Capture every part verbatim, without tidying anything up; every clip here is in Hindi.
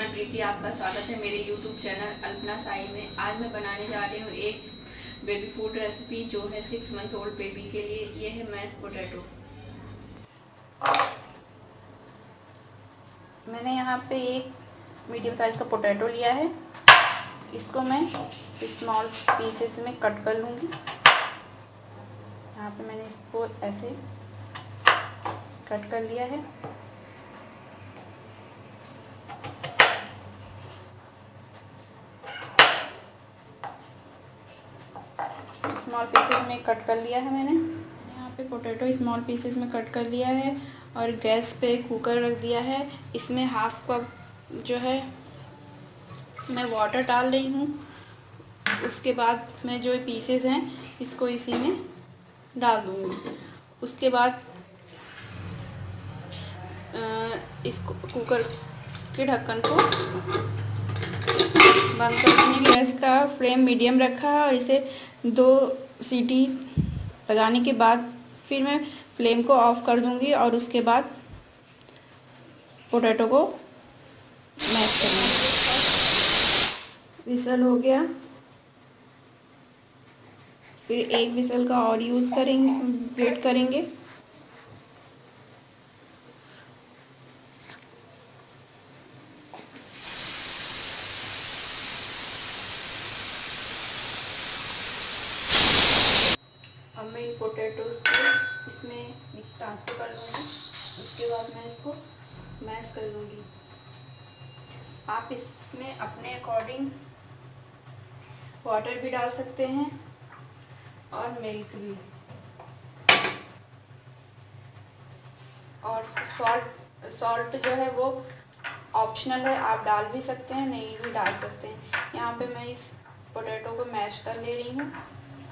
प्रीति, आपका स्वागत है मेरे यूट्यूब चैनल अल्पना साई में। आज मैं बनाने जा रही हूँ एक बेबी फूड रेसिपी जो है सिक्स मंथ ओल्ड बेबी के लिए। ये है मैश पोटैटो। मैंने यहाँ पे एक मीडियम साइज का पोटैटो लिया है। इसको मैं स्मॉल पीसेस में कट कर लूँगी। यहाँ पे मैंने इसको ऐसे कट कर लिया है। स्मॉल पीसेस में कट कर लिया है मैंने। यहाँ पे पोटैटो स्मॉल पीसेस में कट कर लिया है और गैस पे कुकर रख दिया है। इसमें हाफ कप जो है मैं वाटर डाल रही हूँ। उसके बाद मैं जो पीसेस हैं इसको इसी में डाल दूँगी। उसके बाद इस कुकर के ढक्कन को बंद कर देंगे। गैस का फ्लेम मीडियम रखा है और इसे दो सीटी लगाने के बाद फिर मैं फ्लेम को ऑफ कर दूंगी और उसके बाद पोटैटो को मैश करूँगी। विसल हो गया, फिर एक विसल का और यूज़ करेंगे, वेट करेंगे। अब मैं इन पोटैटोज़ को इसमें ट्रांसफ़र कर लूँगी। उसके बाद मैं इसको मैश कर लूँगी। आप इसमें अपने अकॉर्डिंग वाटर भी डाल सकते हैं और मिल्क भी, और सॉल्ट सॉल्ट जो है वो ऑप्शनल है, आप डाल भी सकते हैं, नहीं भी डाल सकते हैं। यहाँ पे मैं इस पोटैटो को मैश कर ले रही हूँ।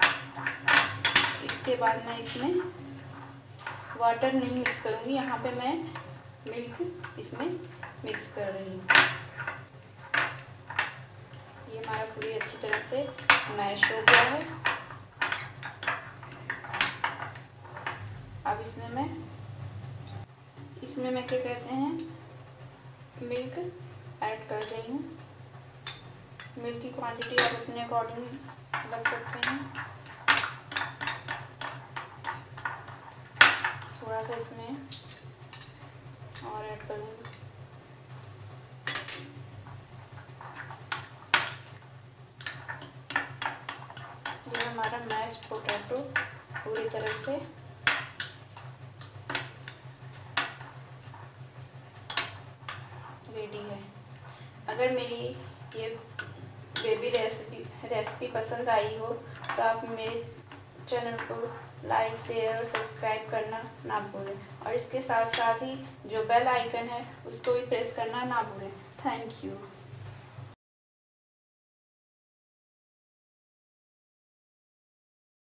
इसके बाद मैं इसमें वाटर नहीं मिक्स करूँगी, यहाँ पे मैं मिल्क इसमें मिक्स कर रही हूँ। ये हमारा पूरी अच्छी तरह से मैश हो गया है। अब इसमें मैं इसमें मैं क्या कहते हैं मिल्क ऐड कर रही हूँ। मिल्क की क्वांटिटी आप अपने अकॉर्डिंग रख सकते हैं। थोड़ा सा इसमें और ऐड करूँगी। ये हमारा मैश्ड पोटैटो पूरी तरह से रेडी है। अगर मेरी ये बेबी रेसिपी रेसिपी पसंद आई हो तो आप मेरे चैनल को लाइक, शेयर और सब्सक्राइब करना ना भूलें, और इसके साथ साथ ही जो बेल आइकन है उसको भी प्रेस करना ना भूलें। Thank you.